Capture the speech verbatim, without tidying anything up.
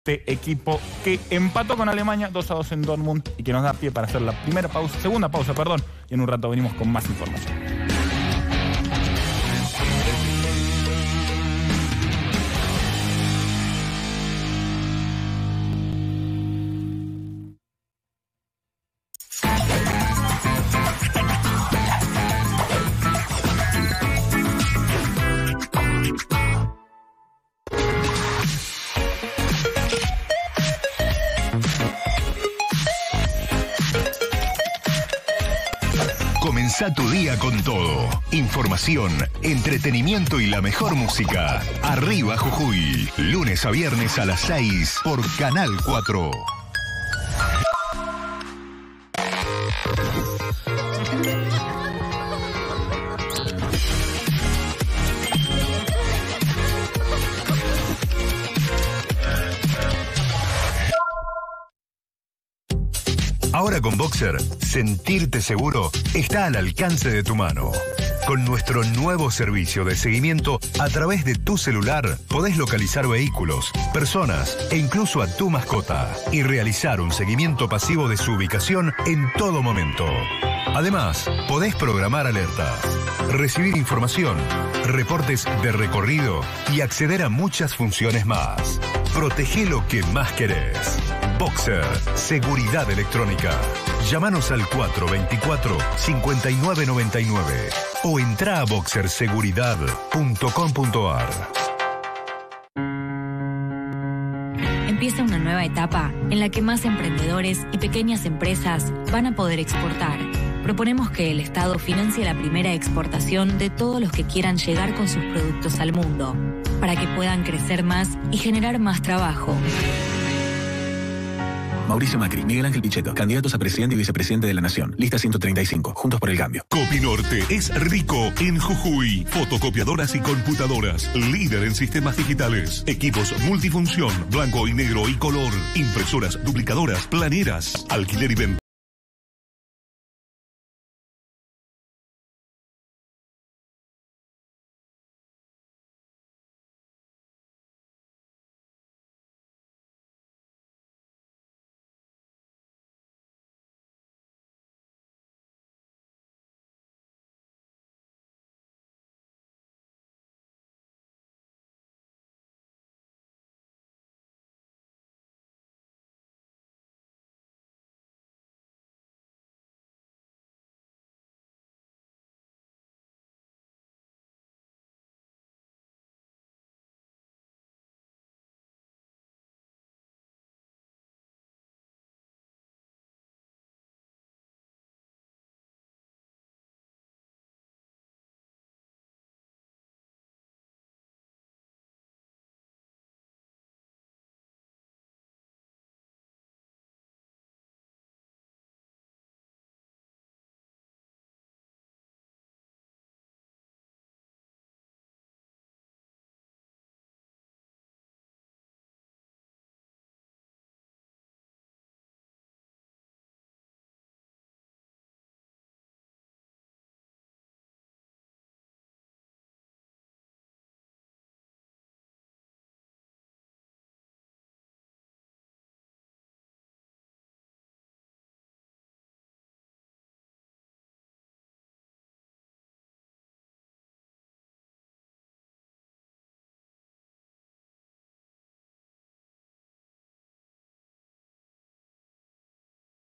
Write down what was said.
este equipo que empató con Alemania dos a dos en Dortmund y que nos da pie para hacer la primera pausa, segunda pausa, perdón, y en un rato venimos con más información. Comenzá tu día con todo. Información, entretenimiento y la mejor música. Arriba Jujuy. Lunes a viernes a las seis por Canal cuatro. Ahora con Boxer, sentirte seguro está al alcance de tu mano. Con nuestro nuevo servicio de seguimiento a través de tu celular, podés localizar vehículos, personas e incluso a tu mascota y realizar un seguimiento pasivo de su ubicación en todo momento. Además, podés programar alertas, recibir información, reportes de recorrido y acceder a muchas funciones más. Protege lo que más querés. Boxer, seguridad electrónica. Llámanos al cuatro veinticuatro, cincuenta y nueve noventa y nueve o entra a boxer seguridad punto com punto ar. Empieza una nueva etapa en la que más emprendedores y pequeñas empresas van a poder exportar. Proponemos que el Estado financie la primera exportación de todos los que quieran llegar con sus productos al mundo, para que puedan crecer más y generar más trabajo. Mauricio Macri, Miguel Ángel Pichetto, candidatos a presidente y vicepresidente de la Nación. Lista ciento treinta y cinco, Juntos por el Cambio. Copinorte es rico en Jujuy. Fotocopiadoras y computadoras. Líder en sistemas digitales. Equipos multifunción, blanco y negro y color. Impresoras, duplicadoras, planeras. Alquiler y venta.